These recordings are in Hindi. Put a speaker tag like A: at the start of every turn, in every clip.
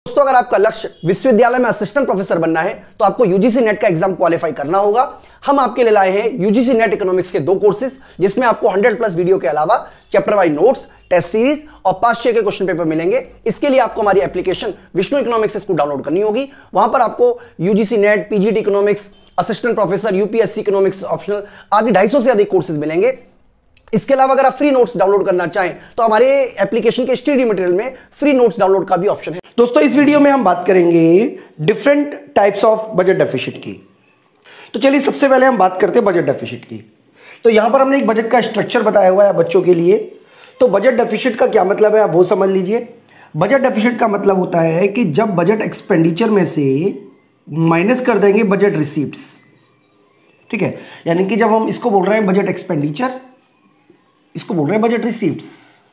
A: दोस्तों अगर आपका लक्ष्य विश्वविद्यालय में असिस्टेंट प्रोफेसर बनना है तो आपको यूजीसी नेट का एग्जाम क्वालिफाई करना होगा। हम आपके लिए लाए हैं यूजीसी नेट इकोनॉमिक्स के 2 कोर्सेज जिसमें आपको 100+ वीडियो के अलावा chapter wise notes, test series और पास्ट ईयर के क्वेश्चन पेपर मिलेंगे। इसके लिए आपको हमारी एप्लीकेशन विष्णु इकोनॉमिक्स इसको डाउनलोड करनी होगी। वहां पर आपको UGC NET, PGT economics, assistant professor, UPSC economics optional आदि 250 से अधिक कोर्सेज मिलेंगे। इसके अलावा अगर आप फ्री नोट्स डाउनलोड करना चाहें तो हमारे एप्लीकेशन के स्टडी मटेरियल में फ्री नोट्स डाउनलोड का भी ऑप्शन है।
B: दोस्तों इस वीडियो में हम बात करेंगे different types of budget deficit की। तो चलिए सबसे पहले हम बात करते हैं बजट डेफिसिट की। तो यहां पर हमने एक बजट का स्ट्रक्चर बताया हुआ है बच्चों के लिए। तो बजट डेफिसिट का क्या मतलब है आप वो समझ लीजिए। बजट डेफिसिट का मतलब होता है कि जब बजट एक्सपेंडिचर में से माइनस कर देंगे बजट रिसीप्ट्स, ठीक है, यानी कि जब हम इसको बोल रहे हैं बजट एक्सपेंडिचर, इसको बोल रहे हैं बजट रिसीप्ट्स।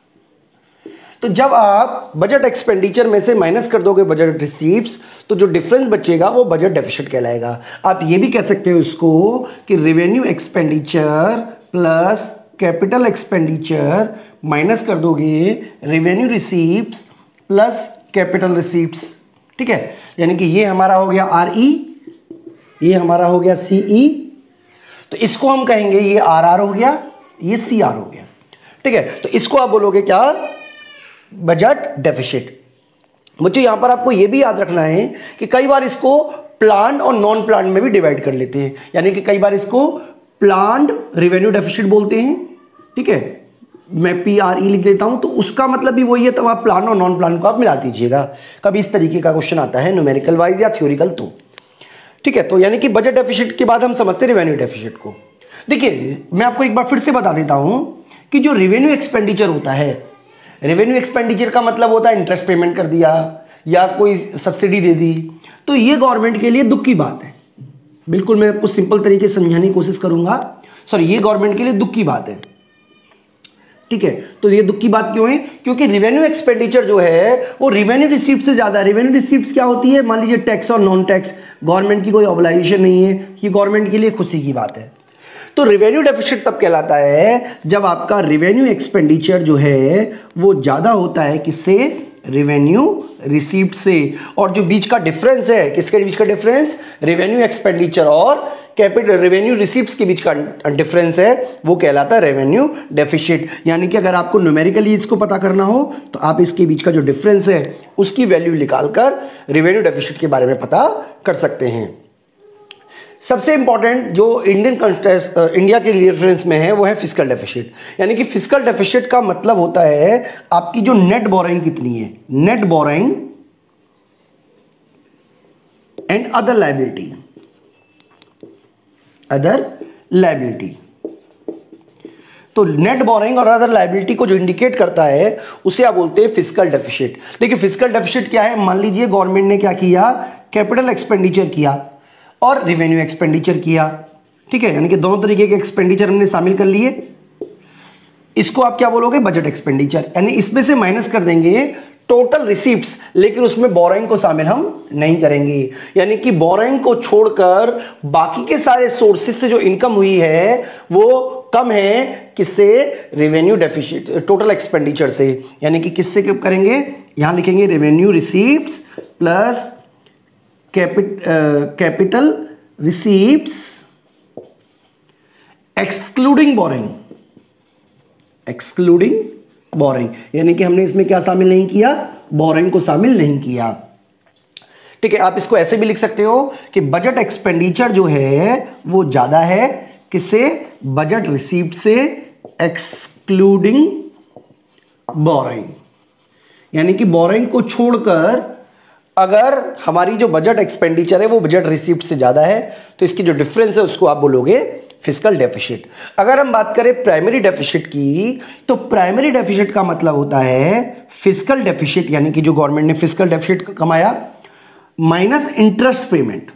B: तो जब आप बजट एक्सपेंडिचर में से माइनस कर दोगे बजट रिसीप्ट्स तो जो डिफरेंस बचेगा वो बजट डेफिसिट कहलाएगा। आप ये भी कह सकते हो इसको कि revenue expenditure plus capital expenditure minus कर दोगे revenue receipts plus capital receipts, ठीक है। यानी कि ये हमारा हो गया RE, ये हमारा हो गया CE, तो इसको हम कहेंगे ये RR हो गया, ये CR हो गया, ठीक है। तो इसको आप बोलोगे क्या, बजट डेफिसिट। मुझे यहां पर आपको यह भी याद रखना है कि कई बार इसको प्लान्ड और नॉन प्लान्ड में भी डिवाइड कर लेते हैं। यानी कि कई बार इसको प्लान्ड रेवेन्यू डेफिसिट बोलते हैं, ठीक है, मैं PRE लिख देता हूं तो उसका मतलब भी वही है। तब आप प्लान और नॉन प्लान को आप मिला दीजिएगा। कभी इस तरीके का क्वेश्चन आता है न्यूमेरिकल वाइज या थ्योरिकल, तो ठीक है। तो यानी कि बजट डेफिसिट के बाद हम समझते हैं रेवेन्यू डेफिसिट को। देखिए मैं आपको एक बार फिर से बता देता हूं कि जो रेवेन्यू एक्सपेंडिचर होता है, रेवेन्यू एक्सपेंडिचर का मतलब होता है इंटरेस्ट पेमेंट कर दिया या कोई सब्सिडी दे दी, तो ये गवर्नमेंट के लिए दुख की बात है। बिल्कुल मैं आपको सिंपल तरीके से समझाने की कोशिश करूंगा। सॉरी, ये गवर्नमेंट के लिए दुख की बात है, ठीक है। तो ये दुख की बात क्यों है, क्योंकि रेवेन्यू एक्सपेंडिचर जो है वो रेवेन्यू रिसीप्ट से ज्यादा है। रेवेन्यू रिसीप्ट क्या होती है, मान लीजिए टैक्स और नॉन टैक्स, गवर्नमेंट की कोई ऑब्लिगेशन नहीं है, ये गवर्नमेंट के लिए खुशी की बात है। तो रेवेन्यू डेफिसिट तब कहलाता है जब आपका रेवेन्यू एक्सपेंडिचर जो है वो ज्यादा होता है किससे, रेवेन्यू रिसीप्ट से। और जो बीच का डिफरेंस है, किसके बीच का डिफरेंस, रेवेन्यू एक्सपेंडिचर और कैपिटल रेवेन्यू रिसीप्ट्स के बीच का डिफरेंस है, वो कहलाता है रेवेन्यू डेफिसिट। यानी कि अगर आपको न्यूमेरिकली इसको पता करना हो तो आप इसके बीच का जो डिफरेंस है उसकी वैल्यू निकालकर रेवेन्यू डेफिसिट के बारे में पता कर सकते हैं। सबसे इंपॉर्टेंट जो इंडिया के रेफरेंस में है वो है फिस्कल डेफिसिट। यानी कि फिस्कल डेफिसिट का मतलब होता है आपकी जो नेट बोरोइंग कितनी है, net borrowing and other liability, other liability. तो नेट बोरोइंग और अदर लायबिलिटी को जो इंडिकेट करता है उसे आप बोलते हैं फिस्कल डेफिसिट। देखिए फिस्कल डेफिसिट क्या है, मान लीजिए गवर्नमेंट ने क्या किया, कैपिटल एक्सपेंडिचर किया और रेवेन्यू एक्सपेंडिचर किया, ठीक है, यानी कि दोनों तरीके के एक्सपेंडिचर हमने शामिल कर लिए। इसको आप क्या बोलोगे, बजट एक्सपेंडिचर। यानी इसमें से माइनस कर देंगे टोटल रिसीप्ट्स, लेकिन उसमें बोरोइंग को शामिल हम नहीं करेंगे। यानी कि बोरोइंग को छोड़कर बाकी के सारे सोर्सेज से जो इनकम हुई है वो कम है, किससे, रेवेन्यू डेफिसिट, टोटल एक्सपेंडिचर से। यानी कि किससे करेंगे, यहां लिखेंगे revenue receipts plus capital receipts excluding borrowing, excluding borrowing. यानी कि हमने इसमें क्या शामिल नहीं किया, बोरोइंग को शामिल नहीं किया, ठीक है। आप इसको ऐसे भी लिख सकते हो कि बजट एक्सपेंडिचर जो है वो ज्यादा है किससे, बजट रिसीप्ट से एक्सक्लूडिंग बोरोइंग। यानी कि बोरोइंग को छोड़कर अगर हमारी जो बजट एक्सपेंडिचर है वो बजट रिसीप्ट से ज्यादा है तो इसकी जो डिफरेंस है उसको आप बोलोगे फिस्कल डेफिसिट। अगर हम बात करें प्राइमरी डेफिसिट की, तो प्राइमरी डेफिसिट का मतलब होता है फिस्कल डेफिसिट, यानी कि जो गवर्नमेंट ने फिस्कल डेफिसिट कमाया माइनस इंटरेस्ट पेमेंट।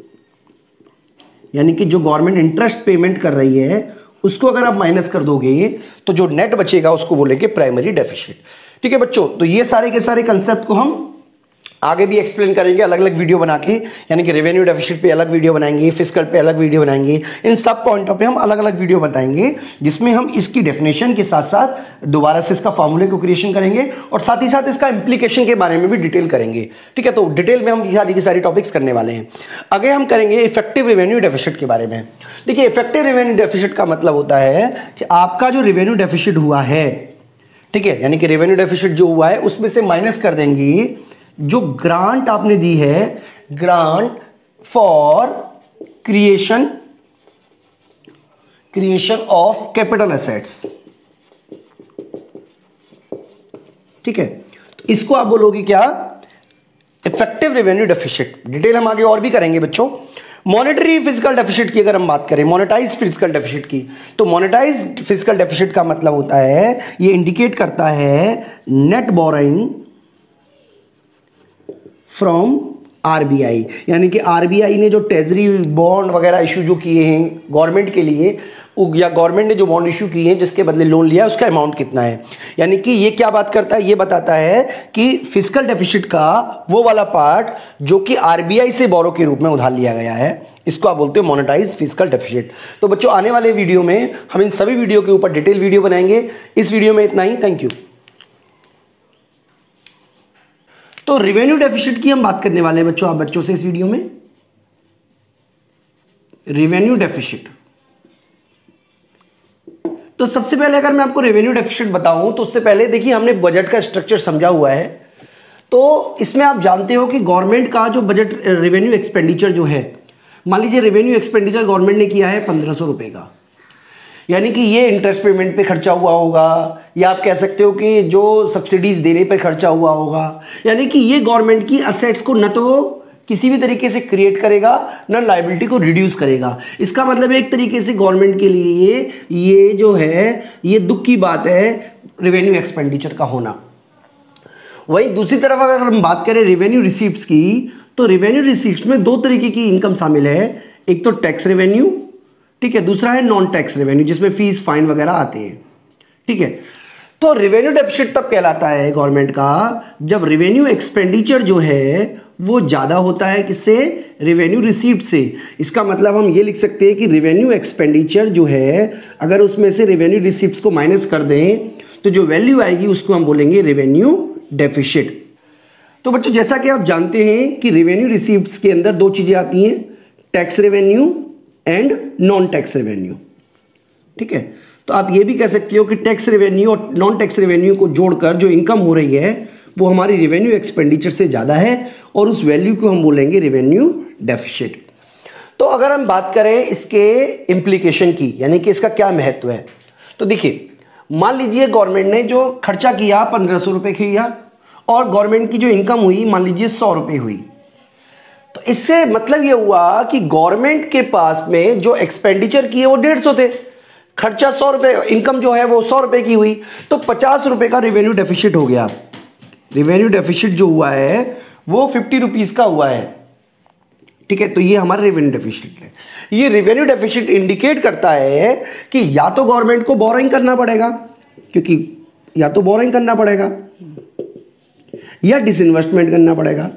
B: यानी कि जो गवर्नमेंट इंटरेस्ट पेमेंट कर रही है उसको अगर आप माइनस कर दोगे तो जो नेट बचेगा उसको बोलेंगे प्राइमरी डेफिसिट, ठीक है बच्चों। तो ये सारे के सारे कंसेप्ट को हम आगे भी एक्सप्लेन करेंगे अलग अलग वीडियो बना के, यानी कि रेवेन्यू डेफिसिट पे अलग वीडियो बनाएंगे, फिस्कल पे अलग वीडियो बनाएंगे, इन सब पॉइंटों पे हम अलग अलग वीडियो बताएंगे, जिसमें हम इसकी डेफिनेशन के साथ साथ दोबारा से इसका फॉर्मूले को क्रिएशन करेंगे और साथ ही साथ इसका इंप्लीकेशन के बारे में भी डिटेल करेंगे। ठीक है, तो डिटेल में हम सारी की सारी टॉपिक्स करने वाले हैं। आगे हम करेंगे इफेक्टिव रेवेन्यू डेफिसिट के बारे में। देखिए, इफेक्टिव रेवेन्यू डेफिसिट का मतलब होता है कि आपका जो रेवेन्यू डेफिसिट हुआ है, ठीक है, यानी कि रेवेन्यू डेफिसिट जो हुआ है उसमें से माइनस कर देंगे जो ग्रांट आपने दी है, grant for creation of capital assets. ठीक है, तो इसको आप बोलोगे क्या? Effective revenue deficit. डिटेल हम आगे और भी करेंगे बच्चों। मॉनेटरी फिजिकल डेफिसिट की अगर हम बात करें, मोनेटाइज फिजिकल डेफिसिट की, तो मोनेटाइज फिजिकल डेफिसिट का मतलब होता है, ये इंडिकेट करता है नेट बोरोइंग फ्रॉम आरबीआई, यानी कि आरबीआई ने जो ट्रेजरी बॉन्ड वगैरह इशू जो किए हैं गवर्नमेंट के लिए, या गवर्नमेंट ने जो बॉन्ड इशू किए हैं जिसके बदले लोन लिया, उसका अमाउंट कितना है। यानी कि ये क्या बात करता है? ये बताता है कि फिजिकल डेफिसिट का वो वाला पार्ट जो कि आरबीआई से बोरो के रूप में उधार लिया गया है, इसको आप बोलते हो मोनेटाइज फिजिकल डेफिसिट। तो बच्चों, आने वाले वीडियो में हम इन सभी वीडियो के ऊपर डिटेल वीडियो बनाएंगे। इस वीडियो में इतना ही। Thank you. तो रेवेन्यू डेफिसिट की हम बात करने वाले हैं बच्चों, आप बच्चों से इस वीडियो में। रेवेन्यू डेफिसिट, तो सबसे पहले अगर मैं आपको रेवेन्यू डेफिसिट बताऊं तो उससे पहले देखिए, हमने बजट का स्ट्रक्चर समझा हुआ है। तो इसमें आप जानते हो कि गवर्नमेंट का जो बजट रेवेन्यू एक्सपेंडिचर जो है, मान लीजिए रेवेन्यू एक्सपेंडिचर गवर्नमेंट ने किया है 1500 रुपए का, यानी कि ये इंटरेस्ट पेमेंट पे खर्चा हुआ होगा, या आप कह सकते हो कि जो सब्सिडीज देने पे खर्चा हुआ होगा। यानी कि ये गवर्नमेंट की असेट्स को न तो किसी भी तरीके से क्रिएट करेगा, न लायबिलिटी को रिड्यूस करेगा। इसका मतलब एक तरीके से गवर्नमेंट के लिए ये जो है, ये दुख की बात है रेवेन्यू एक्सपेंडिचर का होना। वहीं दूसरी तरफ अगर हम बात करें रेवेन्यू रिसीप्ट्स की, तो रेवेन्यू रिसीप्ट्स में दो तरीके की इनकम शामिल है। एक तो टैक्स रेवेन्यू, ठीक है, दूसरा है नॉन टैक्स रेवेन्यू जिसमें फीस फाइन वगैरह आते हैं। ठीक है, तो रेवेन्यू डेफिसिट तब कहलाता है गवर्नमेंट का जब रेवेन्यू एक्सपेंडिचर जो है वो ज्यादा होता है किससे? रेवेन्यू रिसीप्ट से। इसका मतलब हम ये लिख सकते हैं कि रेवेन्यू एक्सपेंडिचर जो है, अगर उसमें से रेवेन्यू रिसीप्ट्स को माइनस कर दें तो जो वैल्यू आएगी उसको हम बोलेंगे रेवेन्यू डेफिसिट। तो बच्चों, जैसा कि आप जानते हैं कि रेवेन्यू रिसीप्ट्स के अंदर दो चीजें आती हैं, tax revenue and non tax revenue. ठीक है, तो आप ये भी कह सकते हो कि टैक्स रेवेन्यू और नॉन टैक्स रेवेन्यू को जोड़कर जो इनकम हो रही है वो हमारी रेवेन्यू एक्सपेंडिचर से ज़्यादा है और उस वैल्यू को हम बोलेंगे रेवेन्यू डेफिसिट। तो अगर हम बात करें इसके इम्प्लीकेशन की, यानी कि इसका क्या महत्व है, तो देखिए, मान लीजिए गवर्नमेंट ने जो खर्चा किया 1500 रुपये किया और गवर्नमेंट की जो इनकम हुई मान लीजिए 100 रुपये हुई, तो इससे मतलब ये हुआ कि गवर्नमेंट के पास में जो एक्सपेंडिचर किए वो 150 थे, खर्चा 100 रुपये, इनकम जो है वो 100 रुपये की हुई, तो 50 रुपये का रेवेन्यू डेफिसिट हो गया। रेवेन्यू डेफिसिट जो हुआ है वो 50 रुपीज का हुआ है। ठीक है, तो ये हमारा रेवेन्यू डेफिसिट है। ये रेवेन्यू डेफिसिट इंडिकेट करता है कि या तो गवर्नमेंट को बोरोइंग करना पड़ेगा, क्योंकि या तो बोरोइंग करना पड़ेगा या डिसइन्वेस्टमेंट करना पड़ेगा।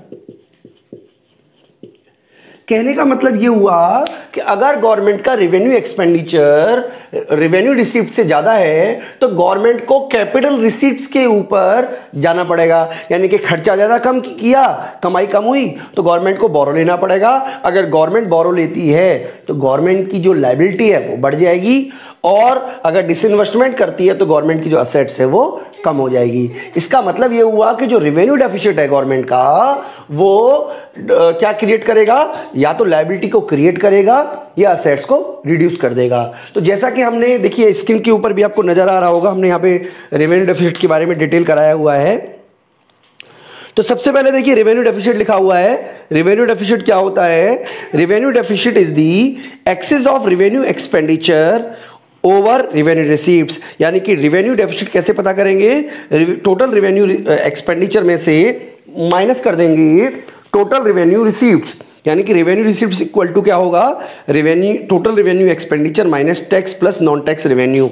B: कहने का मतलब ये हुआ कि अगर गवर्नमेंट का रेवेन्यू एक्सपेंडिचर रेवेन्यू रिसीप्ट से ज्यादा है तो गवर्नमेंट को कैपिटल रिसीप्ट्स के ऊपर जाना पड़ेगा, यानी कि खर्चा ज्यादा कम किया, कमाई कम हुई तो गवर्नमेंट को बोरो लेना पड़ेगा। अगर गवर्नमेंट बोरो लेती है तो गवर्नमेंट की जो लायबिलिटी है वो बढ़ जाएगी, और अगर डिसइन्वेस्टमेंट करती है तो गवर्नमेंट की जो असेट्स है वो कम हो जाएगी। इसका मतलब ये हुआ कि जो रेवेन्यू डेफिसिट है गवर्नमेंट का वो क्या क्रिएट करेगा, या तो लायबिलिटी को क्रिएट करेगा या असेट्स को रिड्यूस कर देगा। तो जैसा कि हमने देखिए स्क्रीन के ऊपर भी आपको नजर आ रहा होगा, हमने यहाँ पे रेवेन्यू डेफिसिट के बारे में डिटेल कराया हुआ है। तो सबसे पहले देखिए रेवेन्यू डेफिसिट लिखा हुआ है। रेवेन्यू डेफिसिट क्या होता है? Revenue deficit is the excess of revenue expenditure over revenue receipts, यानी कि रेवेन्यू डेफिसिट कैसे पता करेंगे? टोटल रेवेन्यू एक्सपेंडिचर में से माइनस कर देंगे टोटल रेवेन्यू रिसीप्ट्स, यानी कि रेवेन्यू रिसीप्ट्स इक्वल टू क्या होगा? Revenue total revenue expenditure minus tax plus non tax revenue.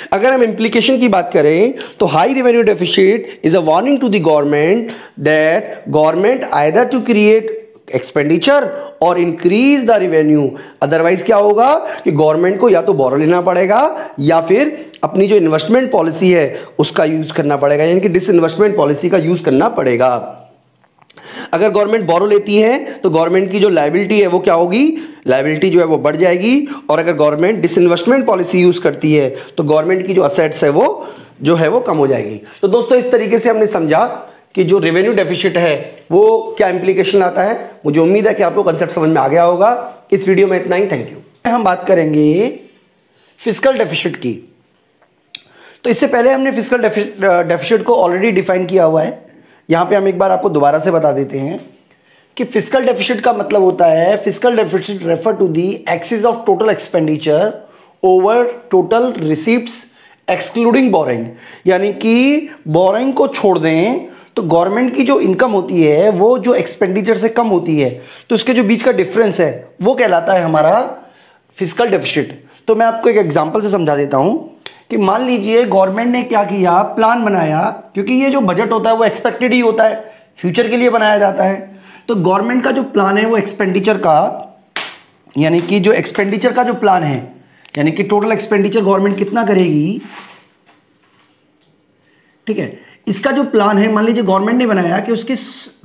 B: अगर हम इम्प्लीकेशन की बात करें तो high revenue deficit is a warning to the government that government either to create expenditure और इंक्रीज द रेवेन्यू, अदरवाइज क्या होगा कि गवर्नमेंट को या तो बोरो लेना पड़ेगा या फिर अपनी जो इन्वेस्टमेंट पॉलिसी है उसका यूज करना पड़ेगा, यानी कि डिसइन्वेस्टमेंट पॉलिसी का यूज करना पड़ेगा। अगर गवर्नमेंट बोरो लेती है तो गवर्नमेंट की जो लायबिलिटी है वो क्या होगी, लायबिलिटी जो है वो बढ़ जाएगी, और अगर गवर्नमेंट डिसइन्वेस्टमेंट पॉलिसी यूज करती है तो गवर्नमेंट की जो असेट्स है वो जो है वो कम हो जाएगी। तो दोस्तों इस तरीके से हमने समझा कि जो रेवेन्यू डेफिसिट है वो क्या इंप्लीकेशन आता है। मुझे उम्मीद है कि आपको कंसेप्ट समझ में आ गया होगा। इस वीडियो में इतना ही, थैंक यू। हम बात करेंगे फिस्कल डेफिसिट की। तो इससे पहले हमने फिस्कल डेफिसिट को ऑलरेडी डिफाइन किया हुआ है। यहां पे हम एक बार आपको दोबारा से बता देते हैं कि फिस्कल डेफिसिट का मतलब होता है, fiscal deficit refer to the excess of total expenditure over total receipts excluding boring, यानी कि बोरिंग को छोड़ दें तो गवर्नमेंट की जो इनकम होती है वो जो एक्सपेंडिचर से कम होती है तो उसके जो बीच का डिफरेंस है वो कहलाता है हमारा फिस्कल डेफिसिट। तो मैं आपको एक एग्जांपल से समझा देता हूं कि मान लीजिए गवर्नमेंट ने क्या किया, प्लान बनाया, क्योंकि ये जो बजट होता है वो एक्सपेक्टेड ही होता है, फ्यूचर के लिए बनाया जाता है। तो गवर्नमेंट का जो प्लान है वो एक्सपेंडिचर का, यानी कि जो एक्सपेंडिचर का जो प्लान है, यानी कि टोटल एक्सपेंडिचर गवर्नमेंट कितना करेगी, ठीक है, इसका जो प्लान है मान लीजिए गवर्नमेंट ने बनाया कि उसके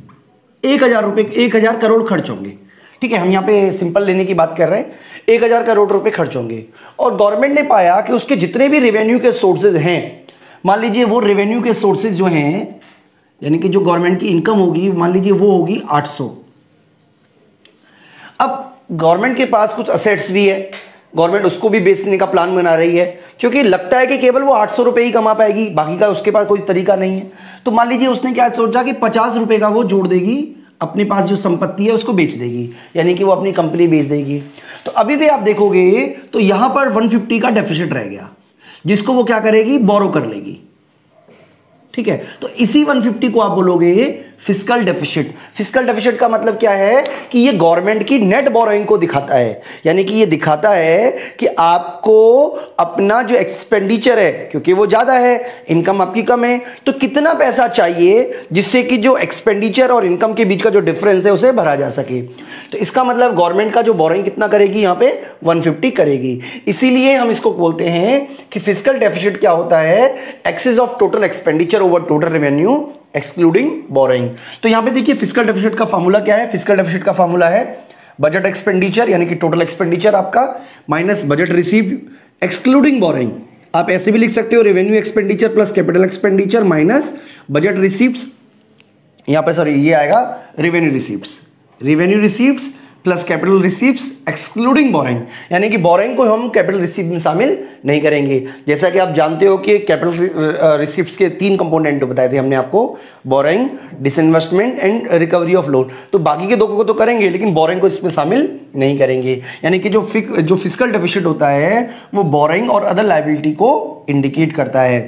B: 1000 करोड़ खर्च होंगे, ठीक है, हम यहां पे सिंपल लेने की बात कर रहे हैं, 1000 करोड़ रुपए खर्च होंगे, और गवर्नमेंट ने पाया कि उसके जितने भी रेवेन्यू के सोर्सेज हैं, मान लीजिए वो रेवेन्यू के सोर्सेज जो हैं, यानी कि जो गवर्नमेंट की इनकम होगी मान लीजिए वो होगी 800। अब गवर्नमेंट के पास कुछ असेट्स भी है, गवर्नमेंट उसको भी बेचने का प्लान बना रही है, क्योंकि लगता है कि केवल वो 800 रुपए ही कमा पाएगी, बाकी का उसके पास कोई तरीका नहीं है। तो मान लीजिए उसने क्या सोचा कि 50 रुपए का वो जोड़ देगी, अपने पास जो संपत्ति है उसको बेच देगी, यानी कि वो अपनी कंपनी बेच देगी। तो अभी भी आप देखोगे तो यहां पर 150 का डेफिसिट रह गया, जिसको वो क्या करेगी, बोरो कर लेगी, ठीक है। तो इसी 150 को आप बोलोगे फिस्कल डेफिसिट। फिस्कल डेफिसिट का मतलब क्या है कि ये गवर्नमेंट की नेट बोरोइंग को दिखाता है, यानी कि ये दिखाता है कि आपको अपना जो एक्सपेंडिचर है, क्योंकि वो ज्यादा है, इनकम आपकी कम है, तो कितना पैसा चाहिए जिससे कि जो एक्सपेंडिचर और इनकम के बीच का जो डिफरेंस है उसे भरा जा सके। तो इसका मतलब गवर्नमेंट का जो बोरोइंग कितना करेगी, यहां पे 150 करेगी। इसीलिए हम इसको बोलते हैं कि फिस्कल डेफिसिट क्या होता है, excess of total expenditure over total revenue excluding borrowing. तो यहां पे देखिए फिस्कल डेफिसिट का फार्मूला क्या है, फिस्कल डेफिसिट का फार्मूला है बजट एक्सपेंडिचर, यानी कि टोटल एक्सपेंडिचर आपका minus budget receive excluding borrowing. आप ऐसे भी लिख सकते हो revenue expenditure plus capital expenditure minus budget receives, यहां पे सॉरी ये आएगा revenue receives, revenue receives plus capital receives excluding boring, यानी कि बोरिंग को हम कैपिटल रिसीव में शामिल नहीं करेंगे। जैसा कि आप जानते हो कि कैपिटल रिसीव्स के 3 कंपोनेंट बताए थे हमने आपको, borrowing, disinvestment and recovery of loan. तो बाकी के 2 को तो करेंगे लेकिन बोरिंग को इसमें शामिल नहीं करेंगे, यानी कि जो फिस्कल डेफिसिट होता है वो बोरिंग और अदर लायबिलिटी को इंडिकेट करता है।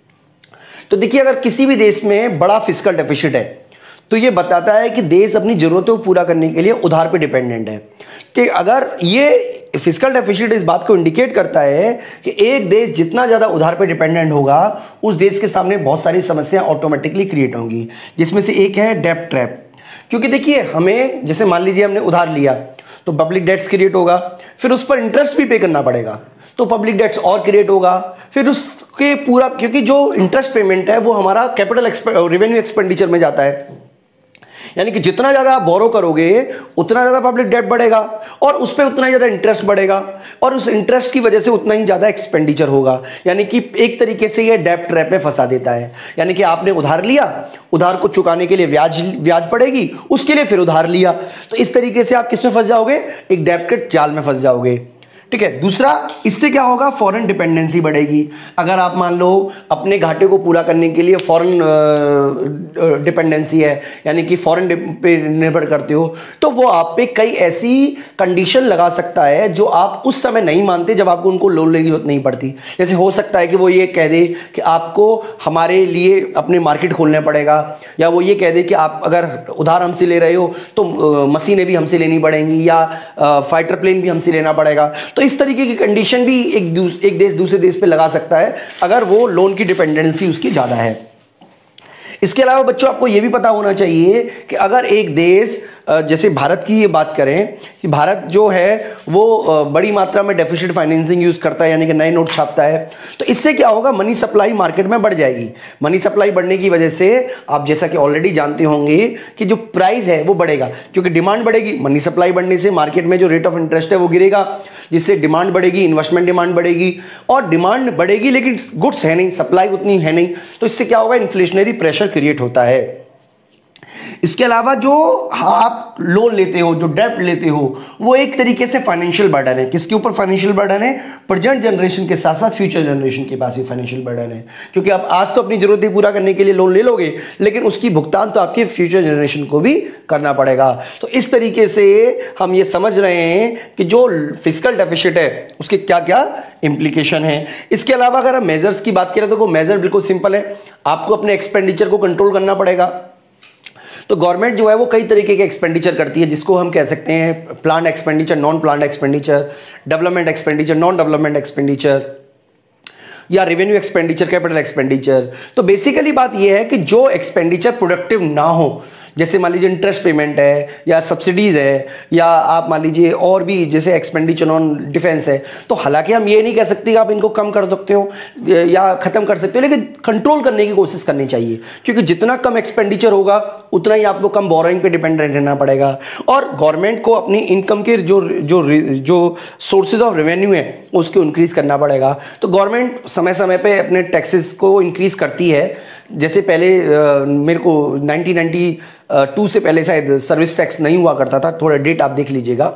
B: तो देखिए अगर किसी भी देश में बड़ा फिस्कल डेफिसिट है तो ये बताता है कि देश अपनी जरूरतों को पूरा करने के लिए उधार पे डिपेंडेंट है। कि अगर ये फिस्कल डेफिसिट इस बात को इंडिकेट करता है कि एक देश जितना ज़्यादा उधार पे डिपेंडेंट होगा उस देश के सामने बहुत सारी समस्याएं ऑटोमेटिकली क्रिएट होंगी, जिसमें से एक है डेब्ट ट्रैप। क्योंकि देखिए हमें, जैसे मान लीजिए हमने उधार लिया तो पब्लिक डेट्स क्रिएट होगा, फिर उस पर इंटरेस्ट भी पे करना पड़ेगा तो पब्लिक डेट्स और क्रिएट होगा, फिर उसके पूरा, क्योंकि जो इंटरेस्ट पेमेंट है वो हमारा कैपिटल रेवेन्यू एक्सपेंडिचर में जाता है, यानी कि जितना ज्यादा आप बोरो करोगे उतना ज्यादा पब्लिक डेट बढ़ेगा और उस पर उतना ज्यादा इंटरेस्ट बढ़ेगा और उस इंटरेस्ट की वजह से उतना ही ज्यादा एक्सपेंडिचर होगा, यानी कि एक तरीके से ये डेब्ट ट्रैप में फंसा देता है। यानी कि आपने उधार लिया, उधार को चुकाने के लिए ब्याज पड़ेगी, उसके लिए फिर उधार लिया, तो इस तरीके से आप किस में फंस जाओगे, एक डेब्ट के जाल में फंस जाओगे, ठीक है। दूसरा, इससे क्या होगा, फॉरेन डिपेंडेंसी बढ़ेगी। अगर आप मान लो अपने घाटे को पूरा करने के लिए फॉरेन डिपेंडेंसी है, यानी कि फॉरेन पे निर्भर करते हो, तो वो आप पे कई ऐसी कंडीशन लगा सकता है जो आप उस समय नहीं मानते जब आपको उनको लोन लेने की जरूरत नहीं पड़ती। जैसे हो सकता है कि वो ये कह दे कि आपको हमारे लिए अपने मार्केट खोलने पड़ेगा, या वो ये कह दे कि आप अगर उधार हमसे ले रहे हो तो मशीनें भी हमसे लेनी पड़ेंगी या फाइटर प्लेन भी हमसे लेना पड़ेगा। तो इस तरीके की कंडीशन भी एक देश दूसरे देश पे लगा सकता है अगर वो लोन की डिपेंडेंसी उसकी ज़्यादा है। इसके अलावा बच्चों आपको यह भी पता होना चाहिए कि अगर एक देश जैसे भारत की ये बात करें कि भारत जो है वो बड़ी मात्रा में डेफिसिट फाइनेंसिंग यूज करता है, यानी कि नए नोट छापता है, तो इससे क्या होगा, मनी सप्लाई मार्केट में बढ़ जाएगी। मनी सप्लाई बढ़ने की वजह से आप जैसा कि ऑलरेडी जानते होंगे कि जो प्राइस है वो बढ़ेगा, क्योंकि डिमांड बढ़ेगी। मनी सप्लाई बढ़ने से मार्केट में जो रेट ऑफ इंटरेस्ट है वो गिरेगा, जिससे डिमांड बढ़ेगी, इन्वेस्टमेंट डिमांड बढ़ेगी, और डिमांड बढ़ेगी लेकिन गुड्स है नहीं, सप्लाई उतनी है नहीं, तो इससे क्या होगा, इन्फ्लेशनरी प्रेशर क्रिएट होता है। इसके अलावा जो आप लोन लेते हो, जो डेब्ट लेते हो, वो एक तरीके से फाइनेंशियल बर्डन है। किसके ऊपर फाइनेंशियल बर्डन है? प्रेजेंट जनरेशन के साथ साथ फ्यूचर जनरेशन के पास भी फाइनेंशियल बर्डन है, क्योंकि आप आज तो अपनी जरूरतें पूरा करने के लिए लोन ले लोगे, लेकिन उसकी भुगतान तो आपके फ्यूचर जनरेशन को भी करना पड़ेगा। तो इस तरीके से हम ये समझ रहे हैं कि जो फिस्कल डेफिसिट है उसके क्या क्या इंप्लीकेशन है। इसके अलावा अगर हम मेजर्स की बात करें तो मेजर बिल्कुल सिंपल है, आपको अपने एक्सपेंडिचर को कंट्रोल करना पड़ेगा। तो गवर्नमेंट जो है वो कई तरीके के एक्सपेंडिचर करती है, जिसको हम कह सकते हैं plan expenditure, non plan expenditure, development expenditure, non development expenditure, या रेवेन्यू एक्सपेंडिचर, कैपिटल एक्सपेंडिचर। तो बेसिकली बात यह है कि जो एक्सपेंडिचर प्रोडक्टिव ना हो, जैसे मान लीजिए इंटरेस्ट पेमेंट है या सब्सिडीज है, या आप मान लीजिए और भी जैसे एक्सपेंडिचर ऑन डिफेंस है, तो हालांकि हम ये नहीं कह सकते कि आप इनको कम कर सकते हो या खत्म कर सकते हो, लेकिन कंट्रोल करने की कोशिश करनी चाहिए, क्योंकि जितना कम एक्सपेंडिचर होगा उतना ही आपको कम बोरोइंग पे डिपेंडेंट रहना पड़ेगा। और गवर्नमेंट को अपनी इनकम के जो सोर्सेज ऑफ रेवेन्यू है उसको इंक्रीज करना पड़ेगा। तो गवर्नमेंट समय समय पे अपने टैक्सेस को इंक्रीज करती है। जैसे पहले मेरे को 1992 से पहले शायद सर्विस टैक्स नहीं हुआ करता था, थोड़ा डेट आप देख लीजिएगा।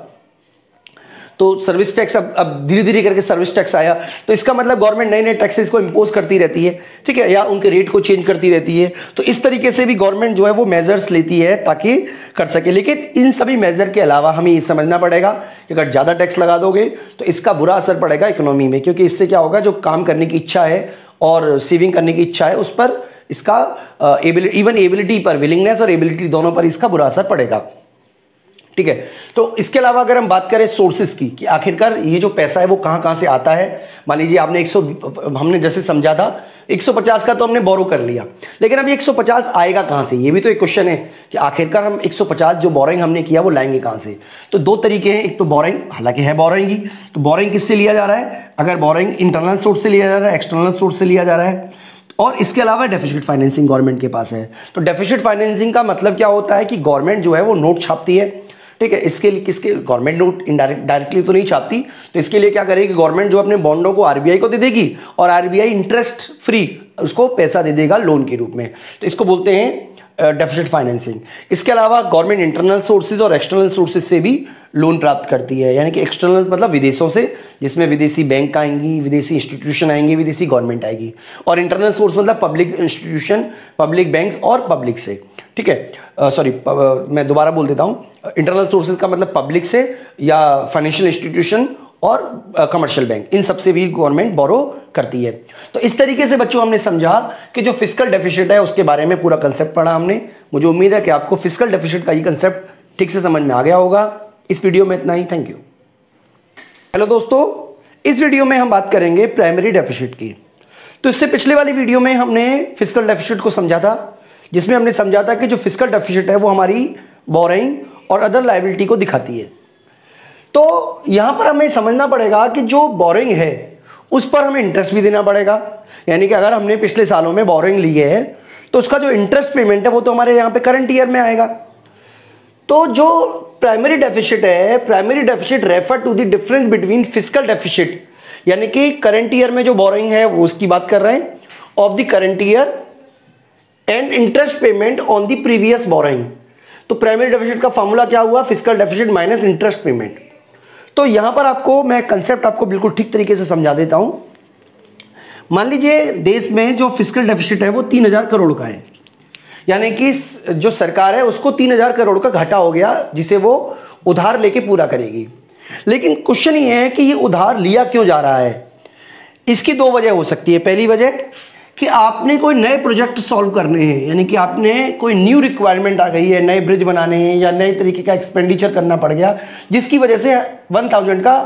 B: तो सर्विस टैक्स अब धीरे धीरे करके सर्विस टैक्स आया, तो इसका मतलब गवर्नमेंट नए नए टैक्सेस को इंपोज करती रहती है, ठीक है, या उनके रेट को चेंज करती रहती है। तो इस तरीके से भी गवर्नमेंट जो है वो मेजर्स लेती है ताकि कर सके। लेकिन इन सभी मेजर के अलावा हमें ये समझना पड़ेगा कि अगर ज़्यादा टैक्स लगा दोगे तो इसका बुरा असर पड़ेगा इकोनॉमी में, क्योंकि इससे क्या होगा, जो काम करने की इच्छा है और सेविंग करने की इच्छा है उस पर इसका इवन एबिलिटी पर, विलिंगनेस और एबिलिटी दोनों पर इसका बुरा असर पड़ेगा, ठीक है। तो इसके अलावा अगर हम बात करें सोर्सेस की, कि आखिरकार ये जो पैसा है वो कहां कहां से आता है। मान लीजिए आपने हमने जैसे समझा था 150 का तो हमने बोरो कर लिया, लेकिन अब 150 आएगा कहां से, ये भी तो एक क्वेश्चन है कि आखिरकार हम 150 जो बोरिंग हमने किया वो लाएंगे कहां से। तो दो तरीके हैं, एक तो बोरिंग, हालांकि है बोरिंग ही, तो बोरिंग किससे लिया जा रहा है? अगर बोरिंग इंटरनल सोर्स से लिया जा रहा है, एक्सटर्नल सोर्स से लिया जा रहा है, और इसके अलावा डेफिसिट फाइनेंसिंग गवर्नमेंट के पास है। तो डेफिसिट फाइनेंसिंग का मतलब क्या होता है कि गवर्नमेंट जो है वो नोट छापती है, ठीक है। इसके लिए किसके, गवर्नमेंट नोट डायरेक्टली तो नहीं छापती, तो इसके लिए क्या करेगी गवर्नमेंट, जो अपने बॉन्डों को आरबीआई को दे देगी और आरबीआई इंटरेस्ट फ्री उसको पैसा दे देगा लोन के रूप में। तो इसको बोलते हैं डेफिसिट फाइनेंसिंग। इसके अलावा गवर्नमेंट इंटरनल सोर्सेज और एक्सटर्नल सोर्सेज से भी लोन प्राप्त करती है, यानी कि एक्सटर्नल मतलब विदेशों से, जिसमें विदेशी बैंक आएंगी, विदेशी इंस्टीट्यूशन आएंगी, विदेशी गवर्नमेंट आएगी, और इंटरनल सोर्स मतलब पब्लिक इंस्टीट्यूशन, पब्लिक बैंक्स और पब्लिक से, ठीक है। सॉरी, मैं दोबारा बोल देता हूँ, इंटरनल सोर्सेज का मतलब पब्लिक से या फाइनेंशियल इंस्टीट्यूशन और कमर्शियल बैंक, इन सबसे भी गवर्नमेंट बोरो करती है। तो इस तरीके से बच्चों हमने समझा कि जो फिस्कल डेफिसिट है उसके बारे में पूरा कंसेप्ट पढ़ा हमने। मुझे उम्मीद है कि आपको फिस्कल डेफिसिट का ये कंसेप्ट ठीक से समझ में आ गया होगा। इस वीडियो में इतना ही, थैंक यू। हेलो दोस्तों, इस वीडियो में हम बात करेंगे प्राइमरी डेफिसिट की। तो इससे पिछले वाली वीडियो में हमने फिस्कल डेफिसिट को समझा था, जिसमें हमने समझा था कि जो फिस्कल डेफिसिट है वो हमारी बोरिंग और अदर लायबिलिटी को दिखाती है। तो यहां पर हमें समझना पड़ेगा कि जो बोरिंग है उस पर हमें इंटरेस्ट भी देना पड़ेगा, यानी कि अगर हमने पिछले सालों में बोरिंग ली है तो उसका जो इंटरेस्ट पेमेंट है वो तो हमारे यहाँ पे करंट ईयर में आएगा। तो जो प्राइमरी डेफिसिट है, primary deficit refer to the difference between fiscal deficit, यानी कि करंट ईयर में जो बोरिंग है वो उसकी बात कर रहे हैं, of the current year and interest payment on the previous borrowing. तो प्राइमरी डेफिसिट का फॉर्मूला क्या हुआ? Fiscal deficit minus interest payment. तो यहां पर आपको मैं कंसेप्ट आपको बिल्कुल ठीक तरीके से समझा देता हूं। मान लीजिए देश में जो फिस्कल डेफिसिट है वो 3000 करोड़ का है, यानी कि जो सरकार है उसको 3000 करोड़ का घाटा हो गया, जिसे वो उधार लेके पूरा करेगी। लेकिन क्वेश्चन ये है कि ये उधार लिया क्यों जा रहा है? इसकी दो वजह हो सकती है। पहली वजह कि आपने कोई नए प्रोजेक्ट सॉल्व करने हैं, यानी कि आपने कोई न्यू रिक्वायरमेंट आ गई है, नए ब्रिज बनाने हैं या नए तरीके का एक्सपेंडिचर करना पड़ गया, जिसकी वजह से 1000 का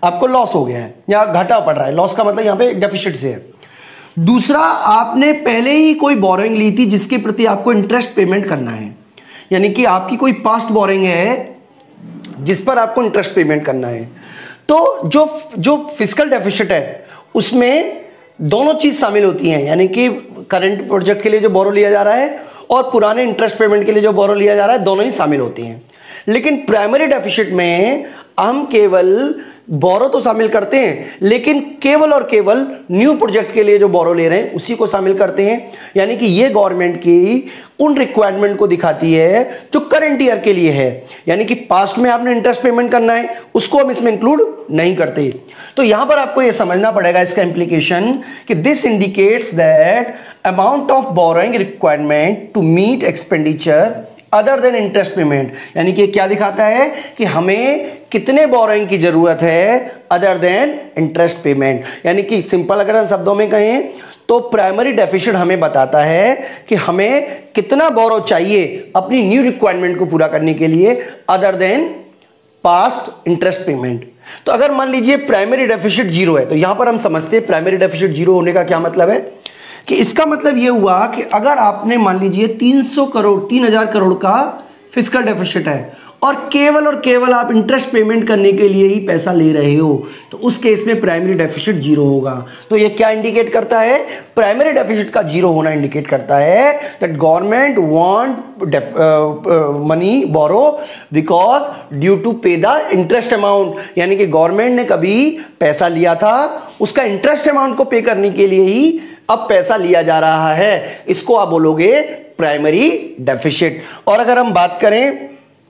B: आपको लॉस हो गया है या घाटा पड़ रहा है, लॉस का मतलब यहां पे डेफिसिट से है। दूसरा, आपने पहले ही कोई बोरोइंग ली थी जिसके प्रति आपको इंटरेस्ट पेमेंट करना है, यानी कि आपकी कोई पास्ट बोरोइंग है जिस पर आपको इंटरेस्ट पेमेंट करना है। तो जो फिस्कल डेफिसिट है उसमें दोनों चीज शामिल होती हैं, यानी कि करंट प्रोजेक्ट के लिए जो बोरो लिया जा रहा है और पुराने इंटरेस्ट पेमेंट के लिए जो बोरो लिया जा रहा है, दोनों ही शामिल होती हैं। लेकिन प्राइमरी डेफिसिट में हम केवल बोरो तो शामिल करते हैं, लेकिन केवल और केवल न्यू प्रोजेक्ट के लिए जो बोरो ले रहे हैं उसी को शामिल करते हैं। यानी कि ये गवर्नमेंट की उन रिक्वायरमेंट को दिखाती है जो करंट ईयर के लिए है, यानी कि पास्ट में आपने इंटरेस्ट पेमेंट करना है, उसको हम इसमें इंक्लूड नहीं करते। तो यहां पर आपको यह समझना पड़ेगा इसका इंप्लीकेशन कि this indicates that amount of borrowing requirement to meet expenditure other than interest payment, यानी कि क्या दिखाता है कि हमें कितने बोरोइंग की जरूरत है अदर देन इंटरेस्ट पेमेंट। यानी कि सिंपल अगर हम शब्दों में कहें तो प्राइमरी डेफिसिट हमें बताता है कि हमें कितना बोरो चाहिए अपनी न्यू रिक्वायरमेंट को पूरा करने के लिए other than past interest payment. तो अगर मान लीजिए प्राइमरी डेफिसिट जीरो है, तो यहां पर हम समझते हैं प्राइमरी डेफिसिट जीरो होने का क्या मतलब है कि इसका मतलब यह हुआ कि अगर आपने मान लीजिए 3000 करोड़ का फिस्कल डेफिसिट है और केवल आप इंटरेस्ट पेमेंट करने के लिए ही पैसा ले रहे हो, तो उस केस में प्राइमरी डेफिसिट जीरो होगा। तो ये क्या इंडिकेट करता है? प्राइमरी डेफिसिट का जीरो होना इंडिकेट करता है that government want money borrow because due to pay the interest amount, यानी कि गवर्नमेंट ने कभी पैसा लिया था, उसका इंटरेस्ट अमाउंट को पे करने के लिए ही अब पैसा लिया जा रहा है। इसको आप बोलोगे प्राइमरी डेफिसिट। और अगर हम बात करें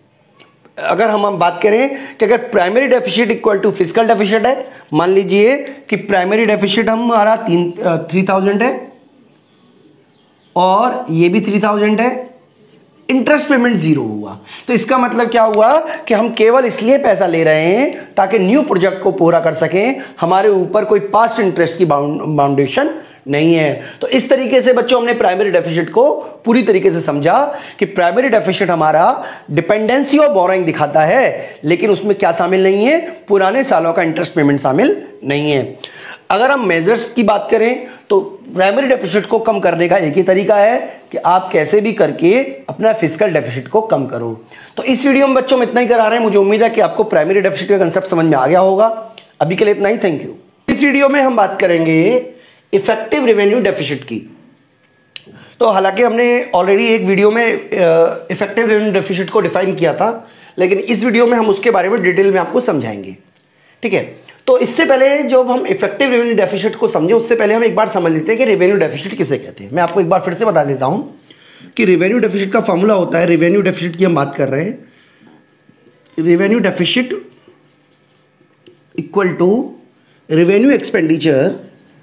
B: कि अगर primary deficit equal to fiscal deficit है, मान लीजिए कि प्राइमरी डेफिसिट हमारा 3000 है और ये भी 3000 है, इंटरेस्ट पेमेंट जीरो हुआ, तो इसका मतलब क्या हुआ कि हम केवल इसलिए पैसा ले रहे हैं ताकि न्यू प्रोजेक्ट को पूरा कर सकें, हमारे ऊपर कोई पास्ट इंटरेस्ट की बाउंडेशन नहीं है। तो इस तरीके से बच्चों हमने प्राइमरी डेफिसिट को पूरी तरीके से समझा कि प्राइमरी डेफिसिट हमारा डिपेंडेंसी ऑफ बोरोइंग दिखाता है, लेकिन उसमें क्या शामिल नहीं है? पुराने सालों का इंटरेस्ट पेमेंट शामिल नहीं है। अगर हम मेजर्स की बात करें तो प्राइमरी डेफिसिट को कम करने का एक ही तरीका है कि आप कैसे भी करके अपना फिस्कल डेफिसिट को कम करो। तो इस वीडियो में बच्चों में इतना ही करा रहे हैं। मुझे उम्मीद है कि आपको प्राइमरी डेफिसिट का कंसेप्ट समझ में आ गया होगा। अभी के लिए इतना ही, थैंक यू। इस वीडियो में हम बात करेंगे इफेक्टिव रेवेन्यू डेफिसिट की। तो हालांकि हमने ऑलरेडी एक वीडियो में इफेक्टिव रेवेन्यू डेफिसिट को डिफाइन किया था, लेकिन इस वीडियो में हम उसके बारे में डिटेल में आपको समझाएंगे, ठीक है। तो इससे पहले जब हम इफेक्टिव रेवेन्यू डेफिसिट को समझे, उससे पहले हम एक बार समझ लेते हैं कि रेवेन्यू डेफिसिट किसे कहते हैं। मैं आपको एक बार फिर से बता देता हूं कि रेवेन्यू डेफिसिट का फॉर्मूला होता है, रेवेन्यू डेफिसिट की हम बात कर रहे हैं, revenue deficit equal to revenue expenditure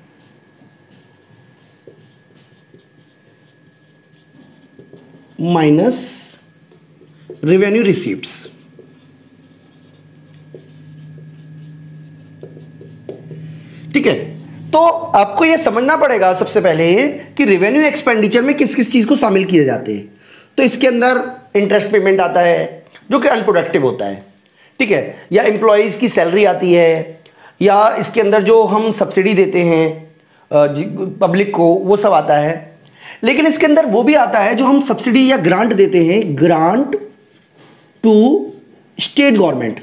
B: minus revenue receipts. ठीक है, तो आपको यह समझना पड़ेगा सबसे पहले कि रेवेन्यू एक्सपेंडिचर में किस किस चीज को शामिल किए जाते हैं। तो इसके अंदर इंटरेस्ट पेमेंट आता है जो कि अनप्रोडक्टिव होता है, ठीक है, या एम्प्लॉयज की सैलरी आती है, या इसके अंदर जो हम सब्सिडी देते हैं पब्लिक को, वो सब आता है। लेकिन इसके अंदर वो भी आता है जो हम सब्सिडी या ग्रांट देते हैं, ग्रांट टू स्टेट गवर्नमेंट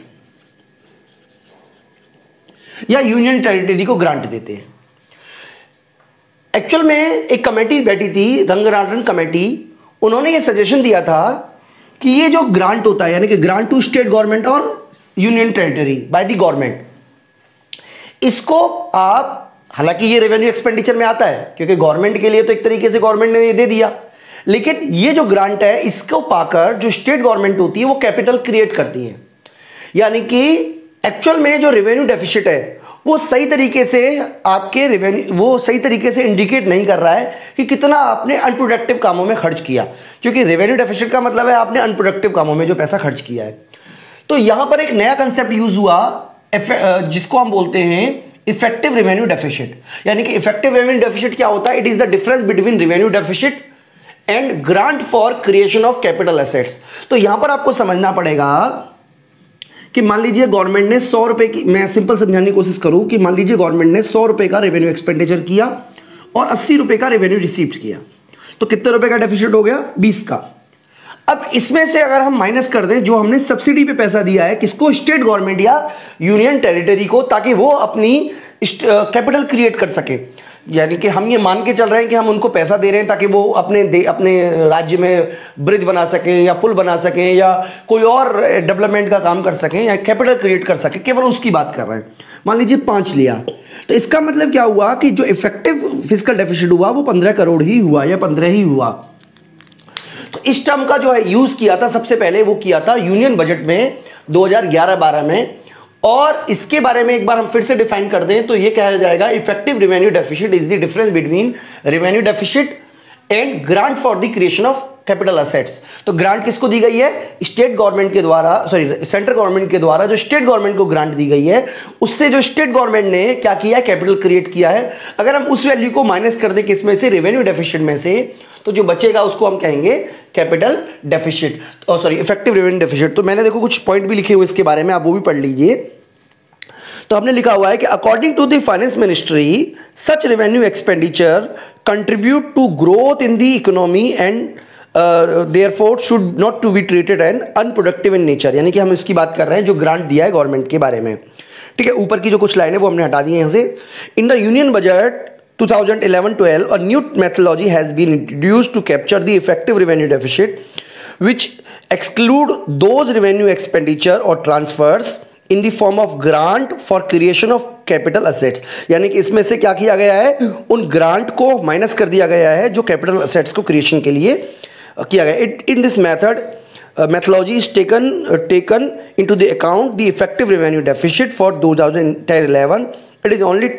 B: या यूनियन टेरिटरी को ग्रांट देते हैं। एक्चुअल में एक कमेटी बैठी थी, रंगराजन कमेटी, उन्होंने ये सजेशन दिया था कि ये जो ग्रांट होता है, यानी कि ग्रांट टू स्टेट गवर्नमेंट और union territory by the government, इसको आप, हालांकि ये रेवेन्यू एक्सपेंडिचर में आता है क्योंकि गवर्नमेंट के लिए तो एक तरीके से गवर्नमेंट ने ये दे दिया, लेकिन ये जो ग्रांट है इसको पाकर जो स्टेट गवर्नमेंट होती है वो कैपिटल क्रिएट करती है। यानी कि एक्चुअल में जो रेवेन्यू डेफिसिट है वो सही तरीके से आपके रेवेन्यू, वो सही तरीके से इंडिकेट नहीं कर रहा है कि कितना आपने अनप्रोडक्टिव कामों में खर्च किया, क्योंकि रेवेन्यू डेफिसिट का मतलब है आपने अनप्रोडक्टिव कामों में जो पैसा खर्च किया है। तो यहां पर एक नया कंसेप्ट यूज हुआ जिसको हम बोलते हैं इफेक्टिव रेवेन्यू डेफिसिट। यानी कि इफेक्टिव रेवेन्यू डेफिसिट क्या होता है? It is the difference between revenue deficit and grant for creation of capital assets. तो यहां पर आपको समझना पड़ेगा कि मान लीजिए गवर्नमेंट ने 100 रुपए की, मैं सिंपल समझाने की कोशिश करूं कि मान लीजिए गवर्नमेंट ने 100 रुपए का रेवेन्यू एक्सपेंडिचर किया और 80 रुपए का रेवेन्यू रिसीव किया, तो कितने रुपए का डेफिसिट हो गया? 20 का। अब इसमें से अगर हम माइनस कर दें जो हमने सब्सिडी पे पैसा दिया है, किसको? स्टेट गवर्नमेंट या यूनियन टेरिटरी को, ताकि वो अपनी कैपिटल क्रिएट कर सके। यानी कि हम ये मान के चल रहे हैं कि हम उनको पैसा दे रहे हैं ताकि वो अपने राज्य में ब्रिज बना सकें या पुल बना सकें या कोई और डेवलपमेंट का काम कर सकें या कैपिटल क्रिएट कर सकें, केवल उसकी बात कर रहे हैं। मान लीजिए 5 लिया, तो इसका मतलब क्या हुआ कि जो इफेक्टिव फिस्कल डेफिसिट हुआ वो 15 करोड़ ही हुआ या 15 ही हुआ। तो इस टर्म का जो है यूज किया था सबसे पहले, वो किया था यूनियन बजट में 2011-12 में। और इसके बारे में एक बार हम फिर से डिफाइन कर दें तो ये कहा जाएगा effective revenue deficit is the difference between revenue deficit and grant for the creation of capital assets. तो ग्रांट किसको दी गई है? स्टेट गवर्नमेंट के द्वारा, सेंट्रल गवर्नमेंट के द्वारा जो स्टेट गवर्नमेंट को ग्रांट दी गई है, उससे जो स्टेट गवर्नमेंट ने क्या किया है? कैपिटल क्रिएट किया है। अगर हम उस वैल्यू को माइनस कर दें किसमें से? रेवेन्यू डेफिसिट में से, तो जो बचेगा उसको हम कहेंगे capital deficit, effective revenue deficit. तो मैंने देखो कुछ पॉइंट भी लिखे हुए इसके बारे में, आप वो भी पढ़ लीजिए। तो हमने लिखा हुआ है कि according to the finance ministry such revenue expenditure contribute to growth in the economy and therefore should not to be treated and unproductive in nature. यानी कि हम इसकी बात कर रहे हैं जो ग्रांट दिया है गवर्नमेंट के बारे में, ठीक है। ऊपर की जो कुछ लाइन है वो हमने हटा दी है यहाँ से। In the union budget 2011-12 a new methodology has been introduced to capture the effective revenue deficit which exclude those revenue expenditure or transfers in the form of grant for creation of capital assets। यानी कि इसमें से क्या किया गया है? उन ग्रांट को माइनस कर दिया गया है जो कैपिटल असेट्स को क्रिएशन के लिए किया गया। In this method methodology is taken into the account the effective revenue deficit for 2010-11. It is only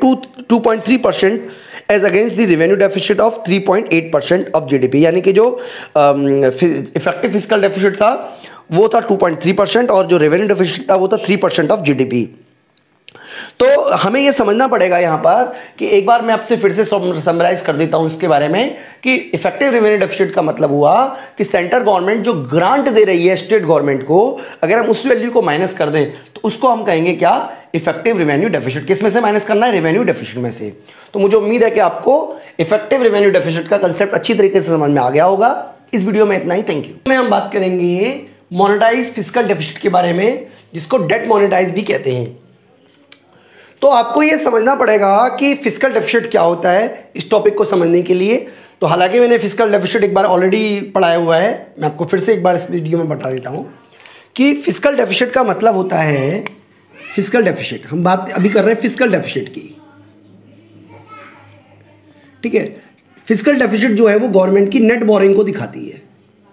B: 2.3% as against the revenue deficit of 3.8% of GDP। यानी कि जो इफेक्टिव फिस्कल डेफिसिट था वो था 2.3% और जो रेवेन्यू डेफिसिट था वो था 3% ऑफ GDP। तो हमें यह समझना पड़ेगा यहां पर कि एक बार मैं आपसे फिर से समराइज कर देता हूं इसके बारे में कि इफेक्टिव रेवेन्यू डेफिसिट का मतलब हुआ कि सेंट्रल गवर्नमेंट जो ग्रांट दे रही है स्टेट गवर्नमेंट को, अगर हम उस वैल्यू को माइनस कर दें तो उसको हम कहेंगे क्या? Effective revenue deficit. किस में से माइनस करना है? रेवेन्यू डेफिसिट में से। तो मुझे उम्मीद है कि आपको इफेक्टिव रेवेन्यू डेफिसिट का कंसेप्ट अच्छी तरीके से समझ में आ गया होगा। इस वीडियो में इतना ही, थैंक यू। में हम बात करेंगे मोनेटाइज फिस्कल डेफिसिट के बारे में, जिसको डेट मोनेटाइज भी कहते हैं। तो आपको यह समझना पड़ेगा कि फिस्कल डेफिसिट क्या होता है इस टॉपिक को समझने के लिए। तो हालांकि मैंने फिस्कल डेफिसिट एक बार ऑलरेडी पढ़ाया हुआ है, मैं आपको फिर से एक बार इस वीडियो में बता देता हूं कि फिस्कल डेफिसिट का मतलब होता है, फिस्कल डेफिसिट, हम बात अभी कर रहे हैं फिस्कल डेफिसिट की, ठीक है। फिस्कल डेफिसिट जो है वो गवर्नमेंट की नेट बोरिंग को दिखाती है।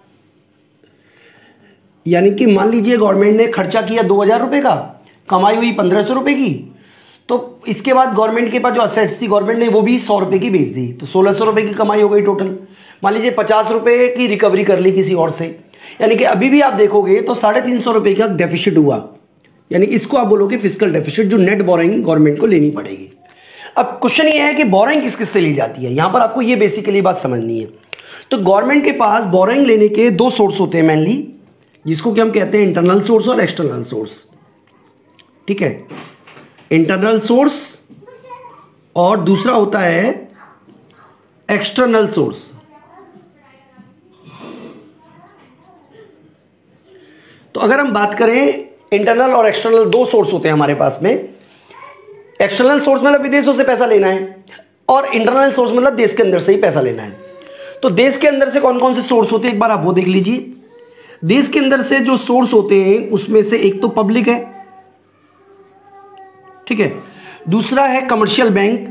B: यानी कि मान लीजिए गवर्नमेंट ने खर्चा किया 2000 रुपए का, कमाई हुई 1500 रुपए की, तो इसके बाद गवर्नमेंट के पास जो असेट्स थी गवर्नमेंट ने वो भी 100 रुपए की बेच दी, तो 1600 रुपए की कमाई हो गई टोटल। मान लीजिए 50 रुपए की रिकवरी कर ली किसी और से, यानी कि अभी भी आप देखोगे तो 350 रुपए का डेफिसिट हुआ। यानी इसको आप बोलोगे फिस्कल डेफिसिट, जो नेट बोरिंग गवर्नमेंट को लेनी पड़ेगी। अब क्वेश्चन ये है कि बोरिंग किस किस से ली जाती है, यहां पर आपको ये बेसिकली बात समझनी है। तो गवर्नमेंट के पास बोरिंग लेने के 2 सोर्स होते हैं मेनली, जिसको कि हम कहते हैं इंटरनल सोर्स और एक्सटर्नल सोर्स, ठीक है। इंटरनल सोर्स और दूसरा होता है एक्सटर्नल सोर्स। तो अगर हम बात करें इंटरनल और एक्सटर्नल 2 सोर्स होते हैं हमारे पास में। एक्सटर्नल सोर्स मतलब विदेशों से पैसा लेना है और इंटरनल सोर्स मतलब देश के अंदर से ही पैसा लेना है। तो देश के अंदर से कौन कौन से सोर्स होते हैं एक बार आप वो देख लीजिए। देश के अंदर से जो सोर्स होते हैं उसमें से एक तो पब्लिक है, ठीक है, दूसरा है कमर्शियल बैंक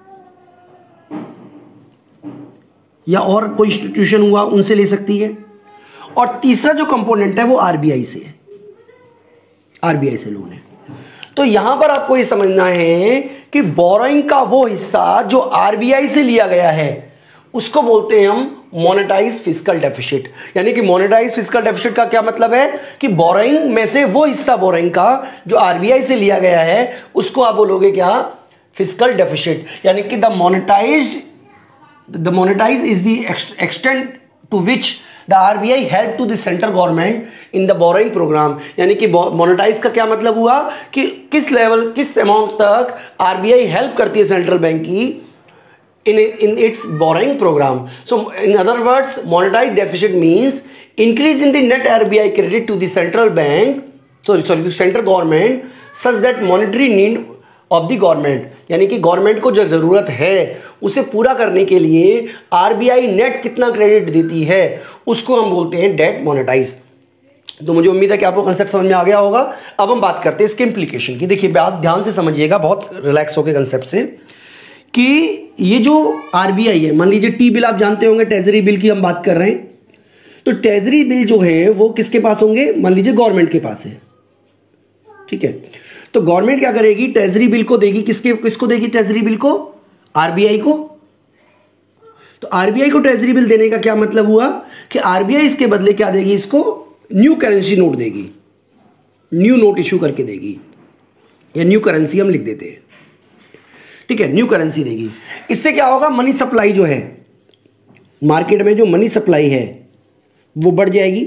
B: या और कोई इंस्टीट्यूशन हुआ उनसे ले सकती है, और तीसरा जो कंपोनेंट है वो आरबीआई से है, आरबीआई से लोन है। तो यहां पर आपको ये समझना है कि बोरोइंग का वो हिस्सा जो आरबीआई से लिया गया है उसको बोलते हैं हम मोनेटाइज फिस्कल डेफिसिट। यानी कि मोनेटाइज फिस्कल डेफिसिट का क्या मतलब है कि बोरोइंग में से वो हिस्सा बोरोइंग का जो आरबीआई से लिया गया है उसको आप बोलोगे क्या? Fiscal deficit. यानी कि the monetise is the extent to which the RBI help to the central government in the borrowing programme, यानी कि मोनेटाइज का क्या मतलब हुआ कि किस लेवल, किस अमाउंट तक आरबीआई हेल्प करती है सेंट्रल बैंक की in its borrowing program. So in other words, monetized deficit means increase in the net RBI credit to the central bank, to central government, such that monetary need of the government, यानी कि गवर्नमेंट को जो जरूरत है उसे पूरा करने के लिए आरबीआई नेट कितना क्रेडिट देती है उसको हम बोलते हैं डेट मोनेटाइज। तो मुझे उम्मीद है कि आपको कंसेप्ट समझ में आ गया होगा। अब हम बात करते हैं इसके इम्प्लीकेशन की। देखिए बात ध्यान से समझिएगा, बहुत रिलैक्स होकर कंसेप्ट से, कि ये जो आरबीआई है, मान लीजिए टी बिल आप जानते होंगे, ट्रेजरी बिल की हम बात कर रहे हैं, तो ट्रेजरी बिल जो है वो किसके पास होंगे, मान लीजिए गवर्नमेंट के पास है, ठीक है। तो गवर्नमेंट क्या करेगी, ट्रेजरी बिल को देगी, किसको देगी ट्रेजरी बिल को, आरबीआई को। तो आरबीआई को ट्रेजरी बिल देने का क्या मतलब हुआ कि आरबीआई इसके बदले क्या देगी, इसको न्यू करेंसी नोट देगी, न्यू नोट इशू करके देगी, या न्यू करेंसी हम लिख देते हैं, ठीक है, न्यू करेंसी देगी। इससे क्या होगा, मनी सप्लाई जो है मार्केट में, जो मनी सप्लाई है वो बढ़ जाएगी।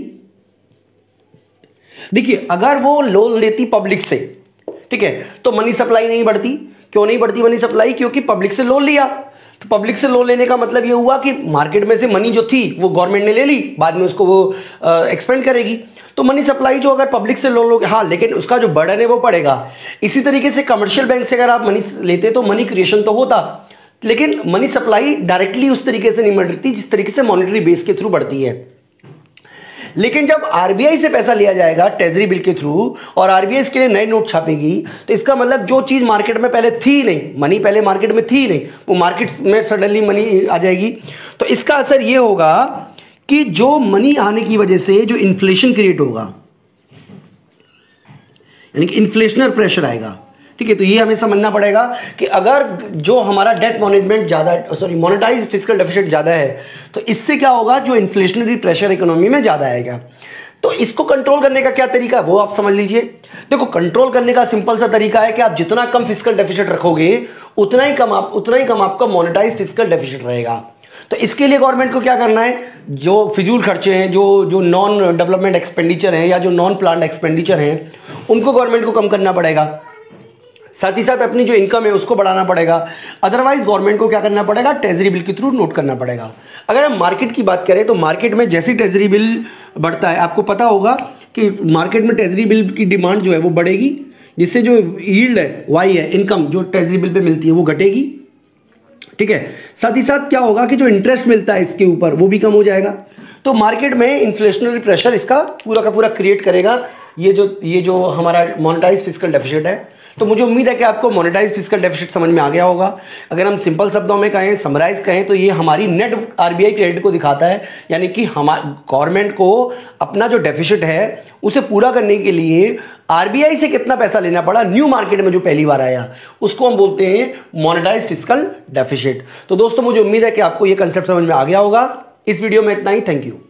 B: देखिए अगर वो लोन लेती पब्लिक से, ठीक है, तो मनी सप्लाई नहीं बढ़ती। क्यों नहीं बढ़ती मनी सप्लाई, क्योंकि पब्लिक से लोन लिया। तो पब्लिक से लोन लेने का मतलब ये हुआ कि मार्केट में से मनी जो थी वो गवर्नमेंट ने ले ली, बाद में उसको वो एक्सपेंड करेगी। तो मनी सप्लाई जो अगर पब्लिक से लोन लोगे, हाँ, लेकिन उसका जो बर्डन है वो पड़ेगा। इसी तरीके से कमर्शियल बैंक से अगर आप मनी लेते तो मनी क्रिएशन तो होता, लेकिन मनी सप्लाई डायरेक्टली उस तरीके से नहीं बढ़ती जिस तरीके से मॉनेटरी बेस के थ्रू बढ़ती है। लेकिन जब आरबीआई से पैसा लिया जाएगा ट्रेजरी बिल के थ्रू, और आरबीआई इसके लिए नए नोट छापेगी, तो इसका मतलब जो चीज मार्केट में पहले थी नहीं, मनी पहले मार्केट में थी नहीं, वो मार्केट में सडनली मनी आ जाएगी। तो इसका असर ये होगा कि जो मनी आने की वजह से जो इन्फ्लेशन क्रिएट होगा, यानी कि इन्फ्लेशनल प्रेशर आएगा, ठीक है। तो ये हमें समझना पड़ेगा कि अगर जो हमारा डेट मैनेजमेंट ज्यादा, मोनेटाइज फिस्कल डेफिसिट ज्यादा है, तो इससे क्या होगा, जो इन्फ्लेशनरी प्रेशर इकोनॉमी में ज्यादा आएगा। तो इसको कंट्रोल करने का क्या तरीका है वो आप समझ लीजिए। देखो कंट्रोल करने का सिंपल सा तरीका है कि आप जितना कम फिस्कल डेफिसिट रखोगे उतना ही कम आपका मोनेटाइज फिस्कल डेफिसिट रहेगा। तो इसके लिए गवर्नमेंट को क्या करना है, जो फिजूल खर्चे हैं, जो नॉन डेवलपमेंट एक्सपेंडिचर हैं या जो नॉन प्लान्ड एक्सपेंडिचर हैं, उनको गवर्नमेंट को कम करना पड़ेगा। साथ ही साथ अपनी जो इनकम है उसको बढ़ाना पड़ेगा। अदरवाइज गवर्नमेंट को क्या करना पड़ेगा, ट्रेजरी बिल के थ्रू नोट करना पड़ेगा। अगर हम मार्केट की बात करें तो मार्केट में जैसे ट्रेजरी बिल बढ़ता है, आपको पता होगा कि मार्केट में ट्रेजरी बिल की डिमांड जो है वो बढ़ेगी, जिससे जो यील्ड है, वाई है, इनकम जो ट्रेजरी बिल पे मिलती है वो घटेगी, ठीक है। साथ ही साथ क्या होगा कि जो इंटरेस्ट मिलता है इसके ऊपर वो भी कम हो जाएगा। तो मार्केट में इन्फ्लेशनरी प्रेशर इसका पूरा का पूरा क्रिएट करेगा, ये जो हमारा मोनेटाइज फिस्कल डेफिसिट है। तो मुझे उम्मीद है कि आपको मोनेटाइज फिस्कल डेफिसिट समझ में आ गया होगा। अगर हम सिंपल शब्दों में कहें, समराइज कहें, तो ये हमारी नेट आरबीआई क्रेडिट को दिखाता है, यानी कि गवर्नमेंट को अपना जो डेफिसिट है उसे पूरा करने के लिए आरबीआई से कितना पैसा लेना पड़ा न्यू मार्केट में जो पहली बार आया, उसको हम बोलते हैं मोनेटाइज फिस्कल डेफिसिट। तो दोस्तों मुझे उम्मीद है कि आपको ये कंसेप्ट समझ में आ गया होगा। इस वीडियो में इतना ही, थैंक यू।